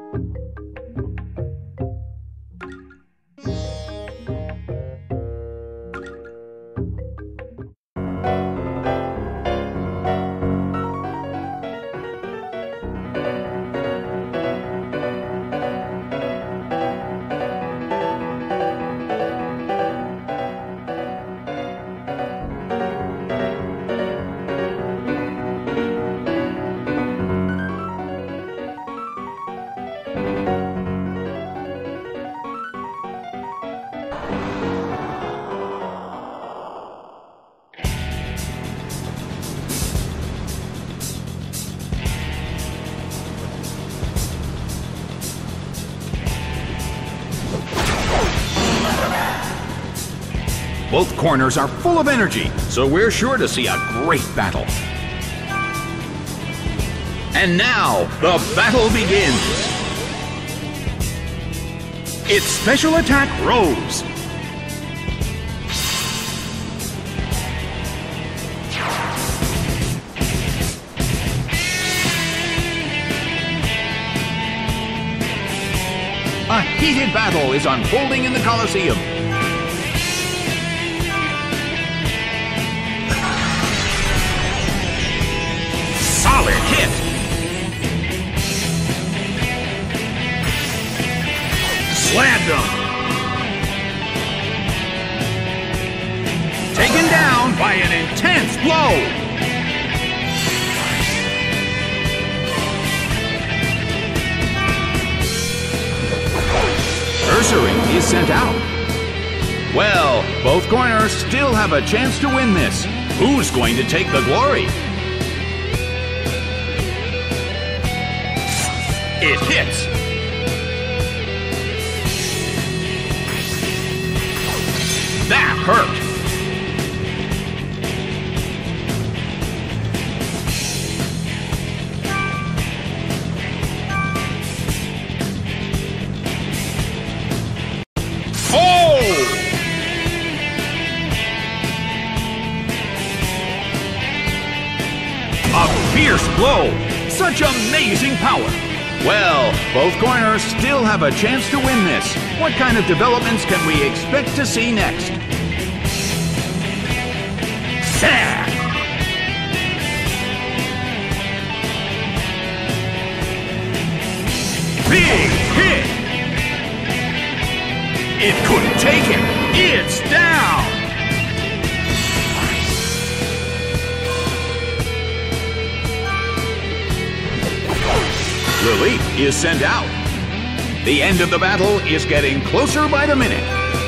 Both corners are full of energy, so we're sure to see a great battle. And now, the battle begins! It's Special Attack Rose! A heated battle is unfolding in the Colosseum. Solid hit! Slammed him! Taken down by an intense blow! Ursaring is sent out. Well, both corners still have a chance to win this. Who's going to take the glory? It hits! That hurt! A fierce blow! Such amazing power! Well, both corners still have a chance to win this. What kind of developments can we expect to see next? Sad! Big hit! It couldn't take it! It's down! Lily is sent out. The end of the battle is getting closer by the minute.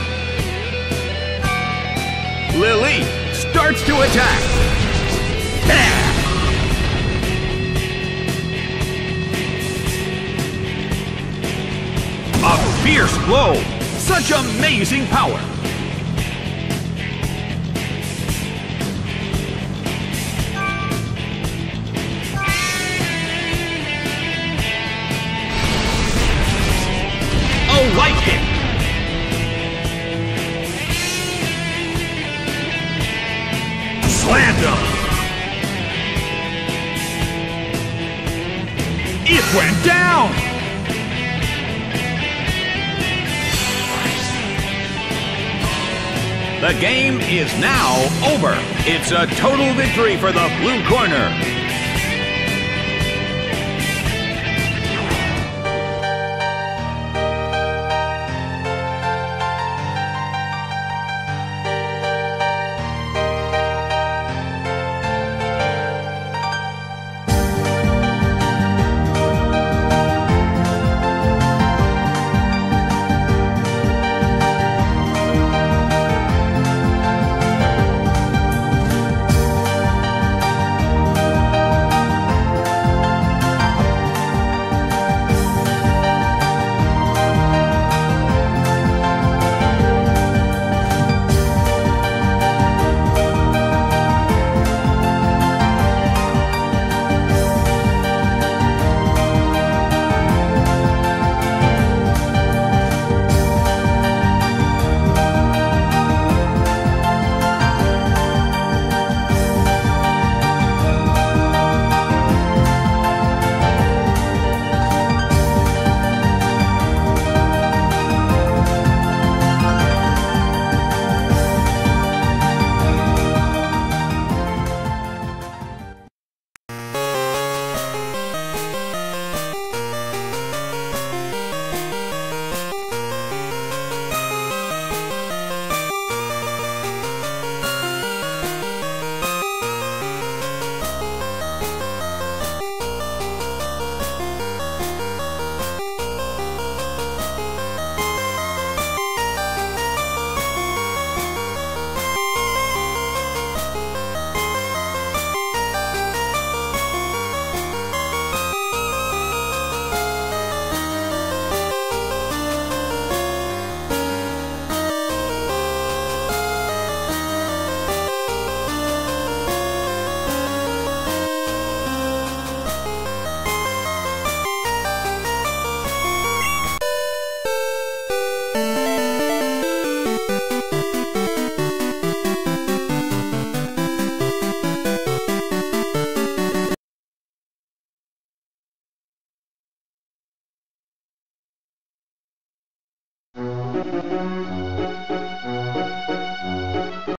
Lily starts to attack. A fierce blow. Such amazing power. Light hit! Slammed him! It went down! The game is now over. It's a total victory for the blue corner.